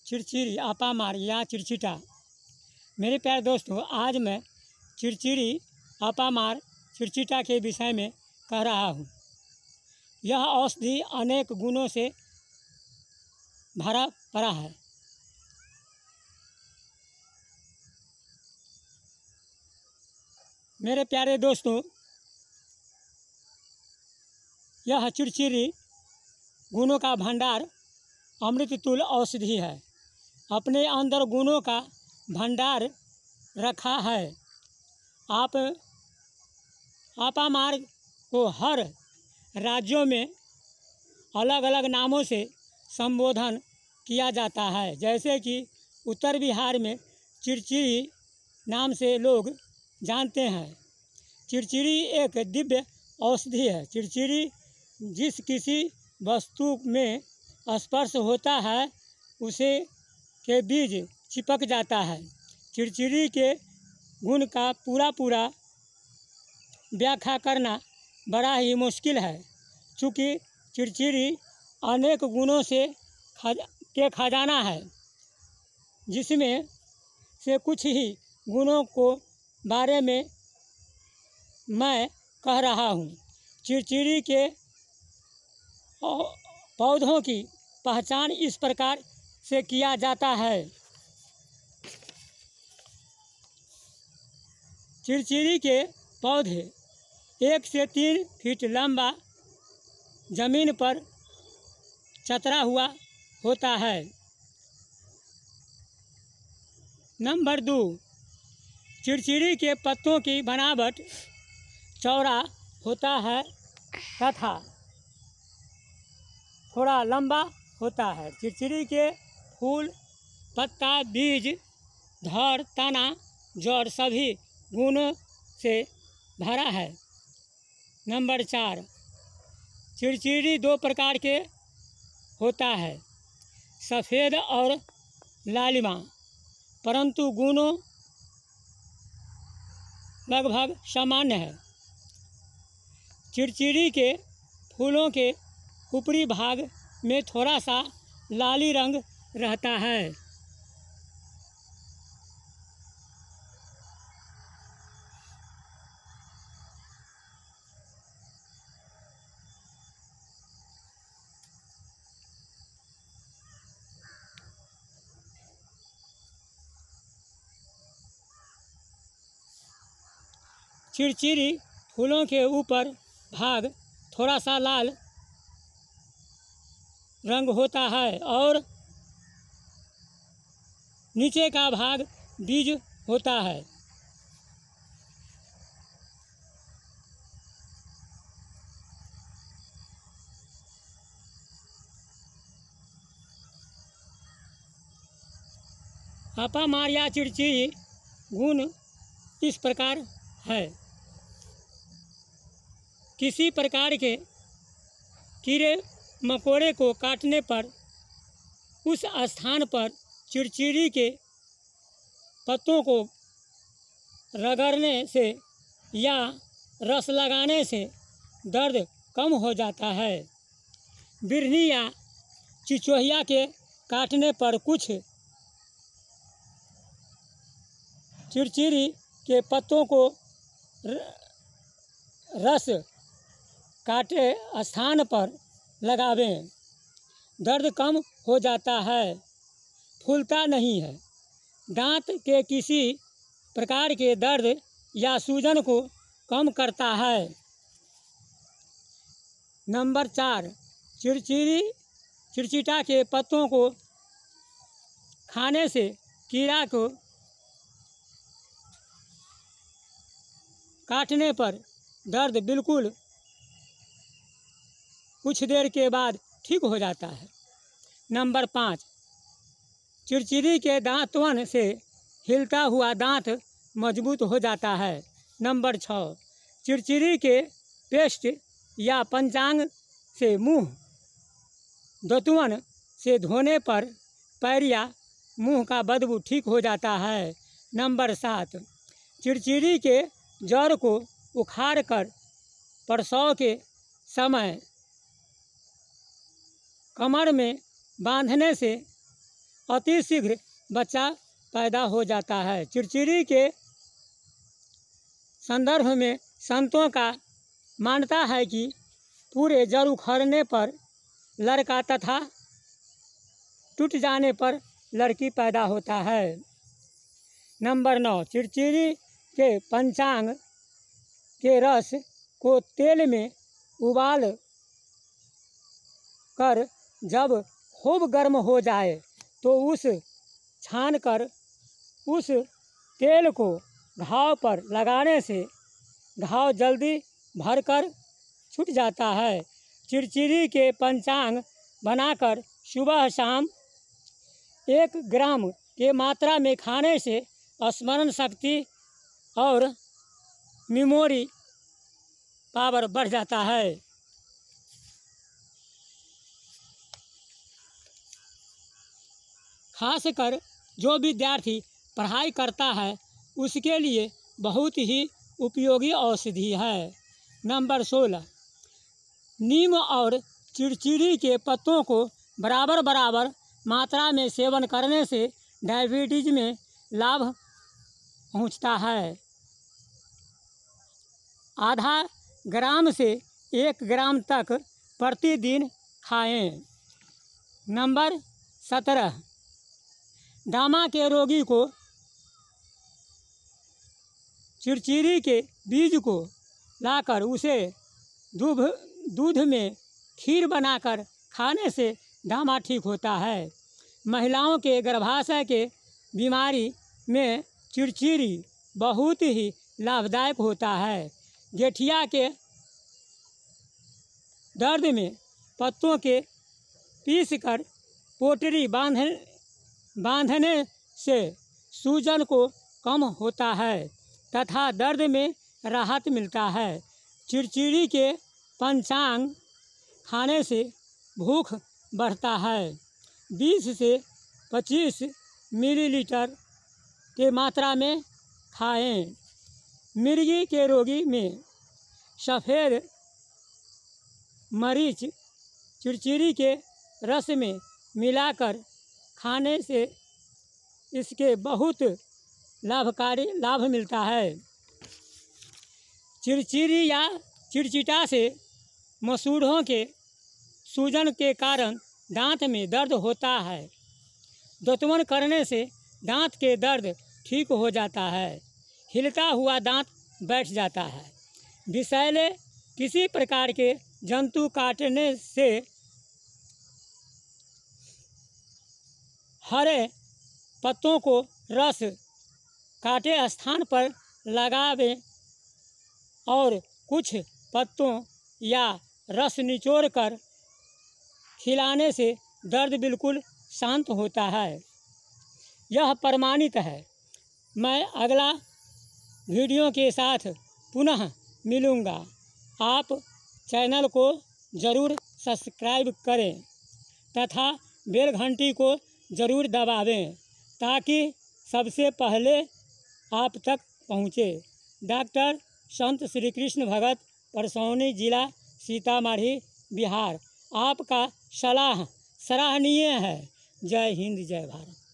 चिड़चिड़ी, अपामार या चिड़चिटा। मेरे प्यारे दोस्तों, आज मैं चिड़चिड़ी, अपामार, चिड़चिटा के विषय में कह रहा हूँ। यह औषधि अनेक गुणों से भरा पड़ा है। मेरे प्यारे दोस्तों, यह चिड़चिड़ी गुणों का भंडार अमृत तुल्य औषधि है। अपने अंदर गुणों का भंडार रखा है। अपामार को हर राज्यों में अलग अलग नामों से संबोधन किया जाता है। जैसे कि उत्तर बिहार में चिड़चिड़ी नाम से लोग जानते हैं। चिड़चिड़ी एक दिव्य औषधि है। चिड़चिड़ी जिस किसी वस्तु में स्पर्श होता है उसे के बीज चिपक जाता है। चिड़चिड़ी के गुण का पूरा व्याख्या करना बड़ा ही मुश्किल है, चूँकि चिड़चिड़ी अनेक गुणों से खजाना है, जिसमें से कुछ ही गुणों को बारे में मैं कह रहा हूँ। चिड़चिड़ी के पौधों की पहचान इस प्रकार से किया जाता है। चिड़चिड़ी के पौधे 1 से 3 फीट लंबा जमीन पर चतरा हुआ होता है। नंबर 2, चिड़चिड़ी के पत्तों की बनावट चौड़ा होता है तथा थोड़ा लंबा होता है। चिड़चिड़ी के फूल, पत्ता, बीज, धड़, तना, जड़ सभी गुणों से भरा है। नंबर 4, चिड़चिड़ी 2 प्रकार के होता है, सफ़ेद और लालिमा, परंतु गुणों लगभग सामान्य है। चिड़चिड़ी के फूलों के ऊपरी भाग में थोड़ा सा लाली रंग रहता है। चिड़चिड़ी फूलों के ऊपर भाग थोड़ा सा लाल रंग होता है और नीचे का भाग बीज होता है। अपामार या चिड़चिड़ी गुण इस प्रकार है। किसी प्रकार के कीड़े मकोड़े को काटने पर उस स्थान पर चिड़चिड़ी के पत्तों को रगड़ने से या रस लगाने से दर्द कम हो जाता है। बिरनी या चिचोहिया के काटने पर कुछ चिड़चिड़ी के पत्तों को रस काटे स्थान पर लगावें, दर्द कम हो जाता है, फूलता नहीं है। दांत के किसी प्रकार के दर्द या सूजन को कम करता है। नंबर 4, चिड़चिटा के पत्तों को खाने से कीड़ा को काटने पर दर्द बिल्कुल कुछ देर के बाद ठीक हो जाता है। नंबर 5, चिड़चिड़ी के दांतवन से हिलता हुआ दांत मजबूत हो जाता है। नंबर 6, चिड़चिड़ी के पेस्ट या पंचांग से मुंह दतवन से धोने पर पैर या मुंह का बदबू ठीक हो जाता है। नंबर 7, चिड़चिड़ी के जड़ को उखाड़ कर प्रसव के समय कमर में बांधने से अति शीघ्र बच्चा पैदा हो जाता है। चिड़चिड़ी के संदर्भ में संतों का मानता है कि पूरे जड़ उखड़ने पर लड़का तथा टूट जाने पर लड़की पैदा होता है। नंबर 9, चिड़चिड़ी के पंचांग के रस को तेल में उबाल कर जब खूब गर्म हो जाए तो उस छान कर उस तेल को घाव पर लगाने से घाव जल्दी भरकर छूट जाता है। चिड़चिड़ी के पंचांग बनाकर सुबह शाम 1 ग्राम के मात्रा में खाने से स्मरण शक्ति और मेमोरी पावर बढ़ जाता है। खासकर जो विद्यार्थी पढ़ाई करता है उसके लिए बहुत ही उपयोगी औषधि है। नंबर 16, नीम और चिड़चिड़ी के पत्तों को बराबर बराबर मात्रा में सेवन करने से डायबिटीज में लाभ पहुंचता है। आधा ग्राम से 1 ग्राम तक प्रतिदिन खाएं। नंबर 17, दामा के रोगी को चिड़चिड़ी के बीज को लाकर उसे दूध में खीर बनाकर खाने से दामा ठीक होता है। महिलाओं के गर्भाशय के बीमारी में चिड़चिड़ी बहुत ही लाभदायक होता है। गठिया के दर्द में पत्तों के पीसकर पोटली बांधने से सूजन को कम होता है तथा दर्द में राहत मिलता है। चिड़चिड़ी के पंचांग खाने से भूख बढ़ता है। 20 से 25 मिलीलीटर के मात्रा में खाएं। मिर्गी के रोगी में सफ़ेद मरीच चिड़चिड़ी के रस में मिलाकर खाने से इसके बहुत लाभ मिलता है। चिड़चिड़ी या चिड़चिटा से मसूड़ों के सूजन के कारण दांत में दर्द होता है। दातुन करने से दांत के दर्द ठीक हो जाता है। हिलता हुआ दांत बैठ जाता है। विषैले किसी प्रकार के जंतु काटने से हरे पत्तों को रस काटे स्थान पर लगावें और कुछ पत्तों या रस निचोड़ कर खिलाने से दर्द बिल्कुल शांत होता है। यह प्रमाणित है। मैं अगला वीडियो के साथ पुनः मिलूँगा। आप चैनल को ज़रूर सब्सक्राइब करें तथा बेल घंटी को ज़रूर दबावें ताकि सबसे पहले आप तक पहुँचे। डॉक्टर संत श्री कृष्ण भगत, परसौनी, जिला सीतामढ़ी, बिहार। आपका सलाह सराहनीय है। जय हिंद, जय भारत।